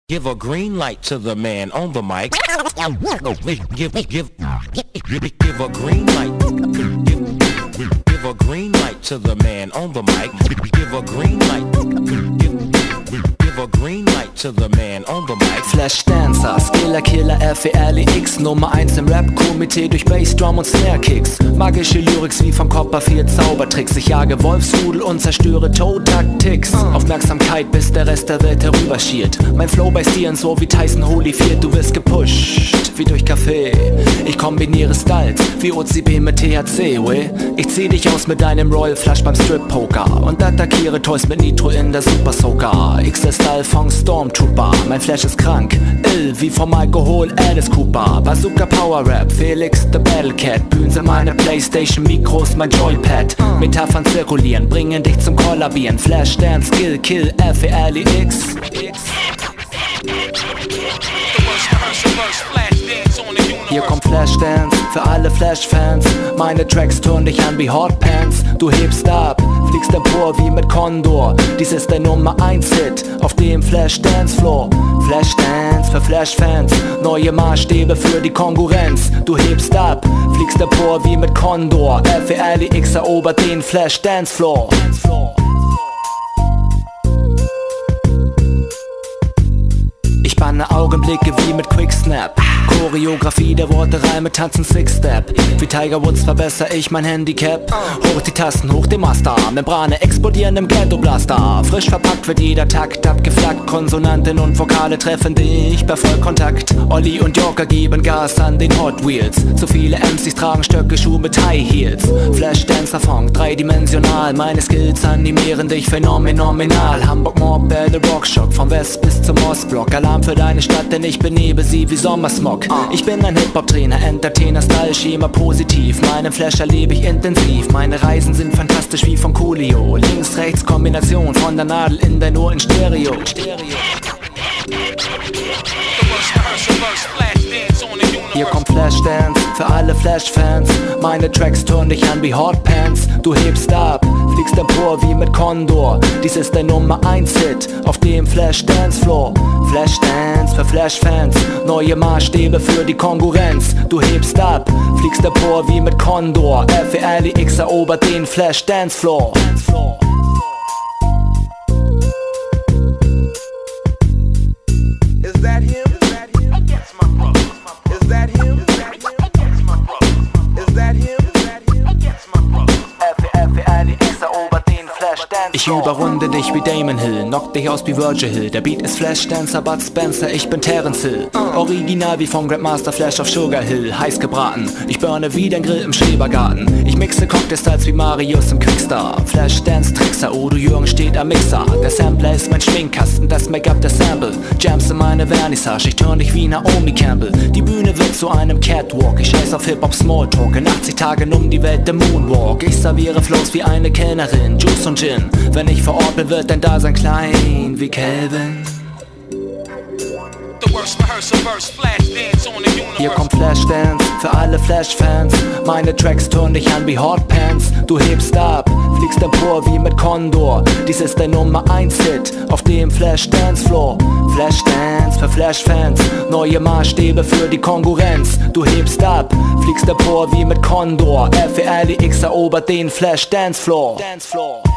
Give a green light to the man on the mic. Give a green light. Give a green light to the man on the mic. Give a green light. Give a green light to the man on the mic. Flashdancer, Skiller Killer, FELX, Nummer 1 im Rap-Komitee durch Bass, Drum und Snare-Kicks. Magische Lyrics wie vom Copperfield Zaubertricks. Ich jage Wolfsrudel und zerstöre Toe-Taktics. Aufmerksamkeit, bis der Rest der Welt herüberschiert. Mein Flow bei Stieren so wie Tyson Holyfield. Du wirst gepusht, wie durch Kaffee. Ich kombiniere Styles wie OCB mit THC, wey. Ich zieh dich aus mit deinem Royal Flush beim Strip-Poker und attackiere Toys mit Nitro in der Super Soaker. XL-Style von Stormtrooper, mein Flash ist krank, ill wie vom Alkohol Alice Cooper. Bazooka Power Rap, Felix the Battle Cat. Bühnen meine Playstation, Mikros, mein Joypad. Metaphern zirkulieren, bringen dich zum Kollabieren. Flashdance, Skill, Kill, FELX. Hier kommt Flashdance für alle Flash-Fans. Meine Tracks turnen dich an wie Hotpants. Du hebst ab, fliegst empor wie mit Condor. Dies ist der Nummer 1 Hit auf dem Flashdance-Floor. Flashdance für Flash-Fans, neue Maßstäbe für die Konkurrenz. Du hebst ab, fliegst empor wie mit Condor. FELX erobert den Flashdance-Floor. Ich banne Augenblicke wie mit Quicksnap. Choreografie der Worte, Reime, tanzen Six-Step. Wie Tiger Woods verbessere ich mein Handicap. Hoch die Tasten, hoch den Master. Membrane explodieren im Ghetto-Blaster. Frisch verpackt wird jeder Takt abgeflackt. Konsonanten und Vokale treffen dich bei Vollkontakt. Olli und Joker geben Gas an den Hot Wheels. Zu viele MCs tragen Stöcke, Schuhe mit High Heels. Flashdance-Funk, dreidimensional. Meine Skills animieren dich phänomenal. Hamburg Mob, Battle Rockshock, vom West bis zum Ostblock. Alarm für deine Stadt, denn ich benebe sie wie Sommersmog. Ich bin ein Hip-Hop-Trainer, Entertainer, Style-Schema positiv. Meinen Flash erlebe ich intensiv. Meine Reisen sind fantastisch wie von Coolio. Links-Rechts-Kombination von der Nadel in dein Ohr in Stereo. Hier kommt Flashdance für alle Flash-Fans. Meine Tracks turnen dich an wie Hotpants. Du hebst ab, fliegst empor wie mit Condor. Dies ist der Nummer 1 Hit auf dem Flashdance-Floor. Flashdance für Flash-Fans, neue Maßstäbe für die Konkurrenz. Du hebst ab, fliegst empor wie mit Condor. FELX erobert den Flashdance-Floor. Ich überrunde dich wie Damon Hill, knock dich aus wie Virgil Hill. Der Beat ist Flashdancer, Bud Spencer, ich bin Terence Hill. Original wie vom Grandmaster Flash auf Sugar Hill. Heiß gebraten, ich burne wie dein Grill im Schrebergarten. Ich mixe Cocktail-Styles wie Marius im Quickstar. Flashdance-Trickser, Udo Jürgen steht am Mixer. Der Sampler ist mein Schminkkasten, das Make-up der Sample. Jams in meine Vernissage, ich turn dich wie Naomi Campbell. Die Bühne wird zu einem Catwalk, ich scheiß auf Hip-Hop Smalltalk. In 80 Tagen um die Welt der Moonwalk. Ich serviere Flows wie eine Kellnerin, Juice und Gin. Wenn ich vor Ort bin, wird dein Dasein klein wie Calvin. Hier kommt Flashdance für alle Flash-Fans. Meine Tracks turnen dich an wie Hotpants. Du hebst ab, fliegst empor wie mit Condor. Dies ist der Nummer 1 Hit auf dem Flashdance-Floor. Flashdance für Flash-Fans, neue Maßstäbe für die Konkurrenz. Du hebst ab, fliegst empor wie mit Condor. FELX erobert den Flashdance-Floor.